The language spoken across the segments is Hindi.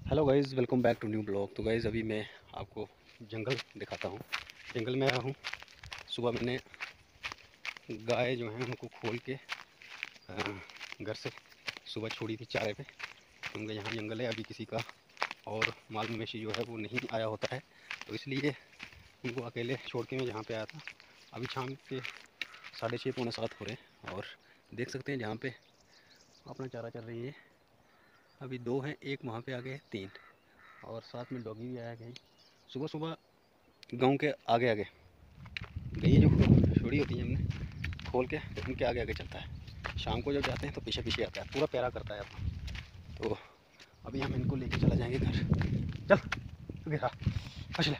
Hello guys, welcome back to new blog. तो गाइज़ अभी मैं आपको जंगल दिखाता हूँ। जंगल में आया हूँ। सुबह मैंने गाय जो हैं उनको खोल के घर से सुबह छोड़ी थी चारे पे, क्योंकि यहाँ जंगल है, अभी किसी का और माल मवेशी जो है वो नहीं आया होता है, तो इसलिए उनको अकेले छोड़ के मैं यहाँ पे आया था। अभी शाम के 6:30 पौने 7 हो रहे हैं और देख सकते हैं जहाँ पे अपना चारा चल रही है। अभी 2 हैं, एक वहाँ पे आगे है, 3 और साथ में डॉगी भी आया कहीं। सुबह सुबह गांव के आगे आगे गई जो छोड़ी होती है हमने खोल के, उनके आगे आगे चलता है। शाम को जब जाते हैं तो पीछे पीछे आता है, पूरा प्यारा करता है अपना। तो अभी हम इनको लेके चला जाएंगे घर। चल गिरा ले।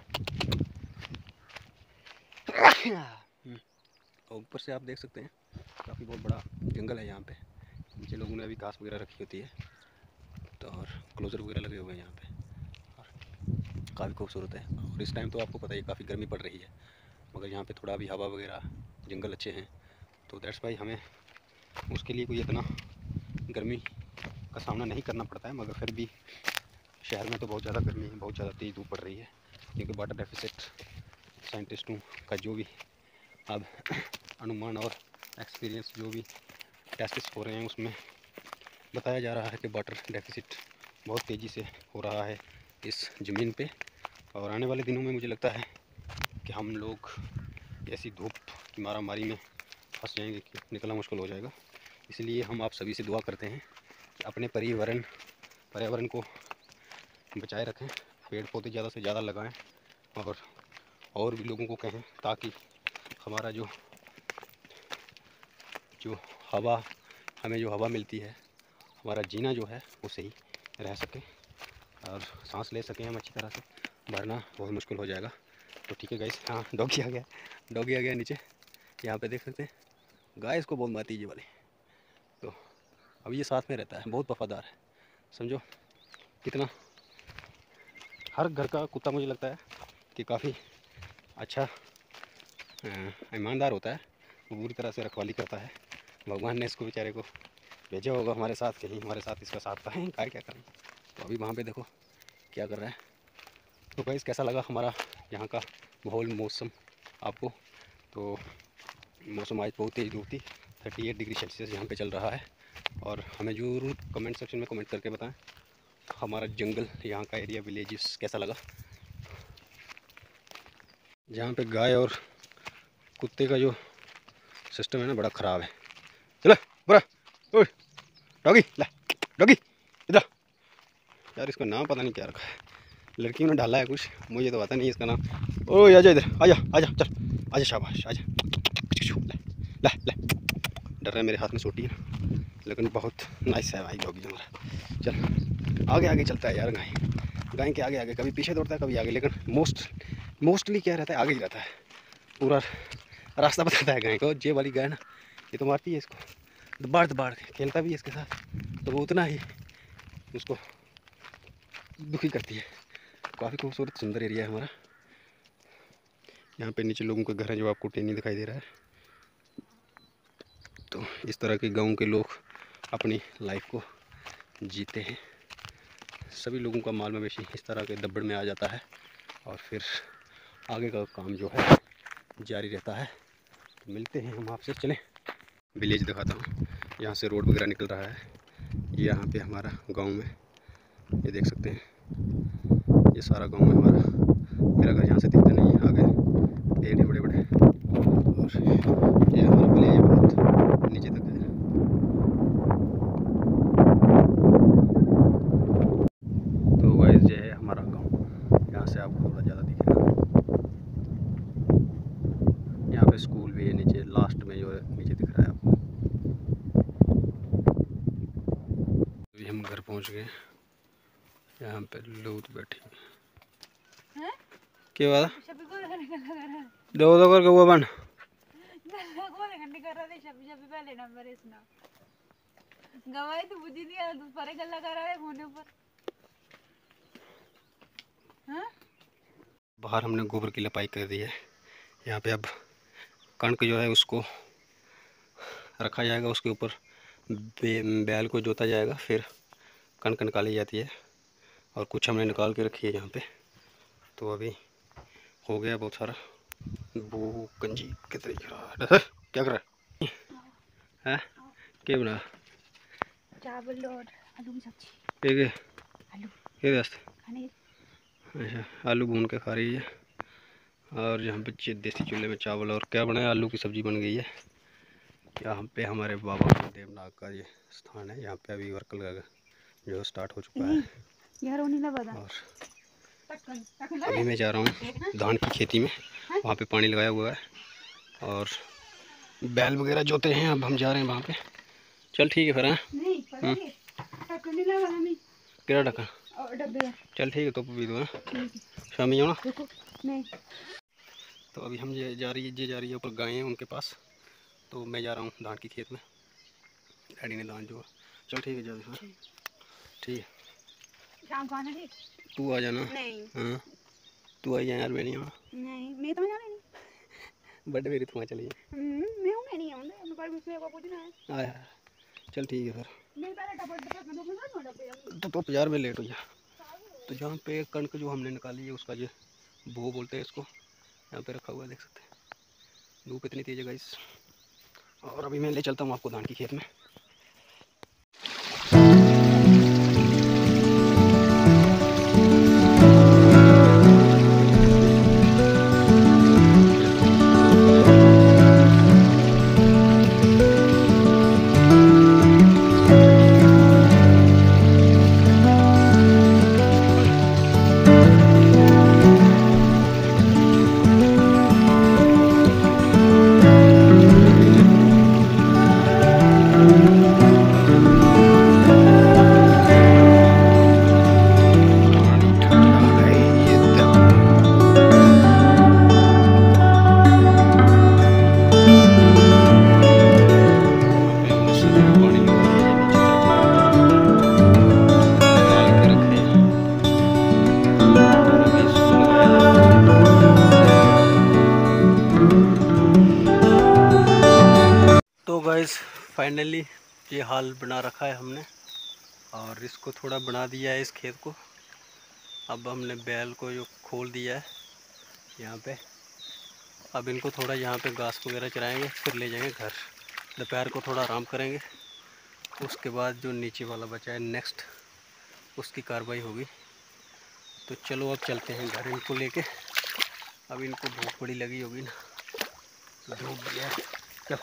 और ऊपर से आप देख सकते हैं काफ़ी बहुत बड़ा जंगल है यहाँ पे। नीचे लोगों ने अभी घास वगैरह रखी होती है, तो और क्लोजर वगैरह लगे हुए हैं यहाँ पे, और काफ़ी खूबसूरत है। और इस टाइम तो आपको पता ही काफ़ी गर्मी पड़ रही है, मगर यहाँ पे थोड़ा अभी हवा वगैरह जंगल अच्छे हैं, तो दैट्स वाई हमें उसके लिए कोई इतना गर्मी का सामना नहीं करना पड़ता है। मगर फिर भी शहर में तो बहुत ज़्यादा गर्मी है, बहुत ज़्यादा तेज़ धूप पड़ रही है, क्योंकि वाटर डेफिसिट साइंटिस्टों का जो भी अब अनुमान और एक्सपीरियंस जो भी टेस्ट हो रहे हैं उसमें बताया जा रहा है कि वाटर डेफिसिट बहुत तेज़ी से हो रहा है इस ज़मीन पे। और आने वाले दिनों में मुझे लगता है कि हम लोग ऐसी धूप की मारामारी में फंस जाएंगे कि निकलना मुश्किल हो जाएगा। इसलिए हम आप सभी से दुआ करते हैं कि अपने पर्यावरण को बचाए रखें, पेड़ पौधे ज़्यादा से ज़्यादा लगाएं और भी लोगों को कहें, ताकि हमारा जो हवा हमें जो हवा मिलती है, हमारा जीना जो है वो सही रह सके और सांस ले सकें हम अच्छी तरह से, वरना बहुत मुश्किल हो जाएगा। तो ठीक है गाइस, हाँ डॉगी आ गया नीचे। यहाँ पे देख सकते हैं गाय इसको बहुत मारती है ये वाली। तो अब ये साथ में रहता है, बहुत वफादार है, समझो कितना। हर घर का कुत्ता मुझे लगता है कि काफ़ी अच्छा ईमानदार होता है, वो पूरी तरह से रखवाली करता है। भगवान ने इसको बेचारे को भेजा होगा हमारे साथ, कहीं हमारे साथ इसका साथ था, गाय क्या करें। तो अभी वहाँ पे देखो क्या कर रहा है। तो गाइस कैसा लगा हमारा यहाँ का माहौल, मौसम आपको? तो मौसम आज बहुत तेज़ धूप थी, 38 डिग्री सेल्सियस यहाँ पे चल रहा है। और हमें ज़रूर कमेंट सेक्शन में कमेंट करके बताएं हमारा जंगल, यहाँ का एरिया, विलेजेस कैसा लगा। जहाँ पे गाय और कुत्ते का जो सिस्टम है ना, बड़ा ख़राब है। चलो बड़ा ओए डॉगी, ला डॉगी इधर। यार इसका नाम पता नहीं क्या रखा है, लड़कियों ने डाला है कुछ, मुझे तो पता नहीं इसका नाम। ओए आजा इधर, आजा आजा, चल आजा, शाबाश आजा। ला ला, डर रहा है, मेरे हाथ में सोटी है, लेकिन बहुत नाइस है भाई डॉगी हमारा। चल आगे आगे चलता है यार, गाय के आगे आगे, कभी पीछे दौड़ता है कभी आगे, लेकिन मोस्टली क्या रहता है, आगे ही रहता है। पूरा रास्ता बताता है गाय को। ये वाली गाय ना, ये तो मारती है इसको, दबाड़ के खेलता भी है इसके साथ, तो वो उतना ही उसको दुखी करती है। काफ़ी खूबसूरत सुंदर एरिया है हमारा। यहाँ पे नीचे लोगों के घर है, जो आपको टेनी दिखाई दे रहा है। तो इस तरह के गाँव के लोग अपनी लाइफ को जीते हैं। सभी लोगों का माल मवेशी इस तरह के दब्बड़ में आ जाता है और फिर आगे का काम जो है जारी रहता है। तो मिलते हैं हम आपसे, चलें विलेज दिखाता हूँ। यहाँ से रोड वगैरह निकल रहा है, ये यहाँ पे हमारा गांव में, ये देख सकते हैं, ये सारा गांव है हमारा। मेरा घर यहाँ से दिखता नहीं है, आगे पेड़ है बड़े बड़े, और ये हमारा विलेज बहुत नीचे तक है। तो गाइस ये है हमारा गांव, यहाँ से आपको थोड़ा ज़्यादा दिखेगा। यहाँ पे स्कूल भी है नीचे, लास्ट में जो है नीचे दिख रहा है आपको। अभी हम घर पहुँच गए, यहाँ पे लोग बैठे हैं। क्या बात दो दो करके हुआ बन गवाई तो बुद्धि नहीं, तू परे गल्ला कर रहा है फोन ऊपर। हाँ? बाहर हमने गोबर की लपाई कर दी है। यहाँ पे अब कणक जो है उसको रखा जाएगा, उसके ऊपर बैल को जोता जाएगा, फिर कणक निकाली जाती है और कुछ हमने निकाल के रखी है यहाँ पे। तो अभी हो गया बहुत सारा। वो कंजी कितनी खा रहा है, क्या कर रहा है? क्या बना? चावल और आलू की सब्जी। एक आलू ये रास्ते। खाने। अच्छा, आलू भून के खा रही है। और यहाँ पे देसी चूल्हे में चावल और क्या बनाया, आलू की सब्जी बन गई है। यहाँ पे हमारे बाबा देवनाग का ये स्थान है। यहाँ पे अभी वर्क जो स्टार्ट हो चुका है। और अभी मैं जा रहा हूँ धान की खेती में, वहाँ पे पानी लगाया हुआ है और बैल वगैरह जोते हैं। अब हम जा रहे हैं वहाँ पे। चल ठीक है फिर। हाँ क्या ढक्कन? चल ठीक है, तो भी दो शामी जाओ ना। तो अभी हम ये जा रही है ऊपर गायें हैं उनके पास। तो मैं जा रहा हूँ धान की खेत में। डैडी ने धान जो। चल ठीक है, जा। हाँ ठीक है, शाम को आना ठीक। तू आ जाना। नहीं। हाँ तू आई जा यार, मैं नहीं आना। नहीं मैं तो जाना नहीं। बर्थडे मेरी तुम्हारा चली मैं नहीं आऊंगा, मैं पर मुझसे को पूछना है। आया। चल ठीक है फिर। मैं पहले टपट तो बाजार में लेट हो जा। तो जहाँ पे कणक जो हमने निकाली है उसका जो भो बोलते हैं इसको, यहाँ पे रखा हुआ है, देख सकते हैं। धूप इतनी तेज है गाइस। और अभी मैं ले चलता हूँ आपको धान की खेत में। तो गाइस फाइनली ये हाल बना रखा है हमने और इसको थोड़ा बना दिया है इस खेत को। अब हमने बैल को जो खोल दिया है यहाँ पे। अब इनको थोड़ा यहाँ पे घास वगैरह चराएंगे, फिर ले जाएंगे घर। दोपहर को थोड़ा आराम करेंगे, उसके बाद जो नीचे वाला बचा है नेक्स्ट उसकी कार्रवाई होगी। तो चलो अब चलते हैं घर इनको लेके। अब इनको भूख बड़ी लगी होगी ना, धूप भी है। चल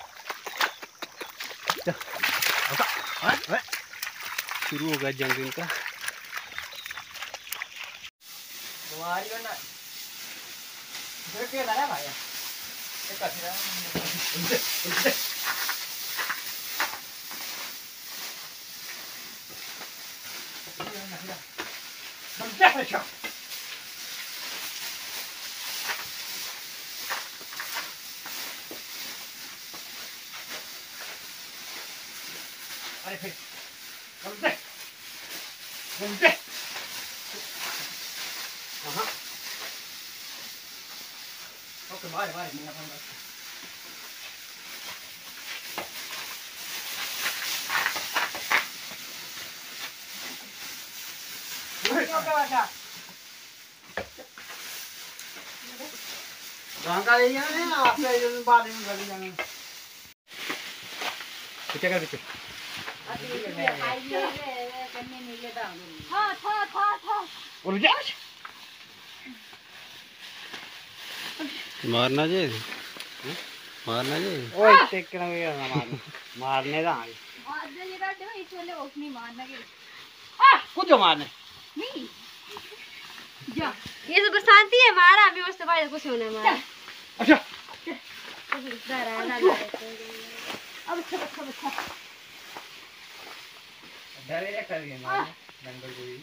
चल, शुरू हो गया जंग इनका। अरे फिर ओके बारे बारे क्या कर पीछे मारना जी, मारना जी। मारने का कुछ मारने नहीं जा। ये तो बरसाती है, मारा अभी उससे बाद कुछ होने मारा। अच्छा अब अच्छा अच्छा अच्छा डरे कर दंगल कोई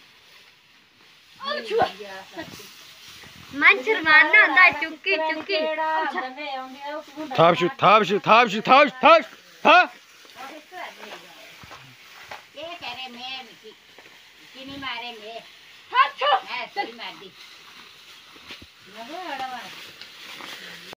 मंचर मारना होता है, चुक्की चुक्की। थापशु थापशु थापशु थापशु थापशु था। ये कह रहे मैं किनी मारे मैं। हाँ छो मैं सही मार दी।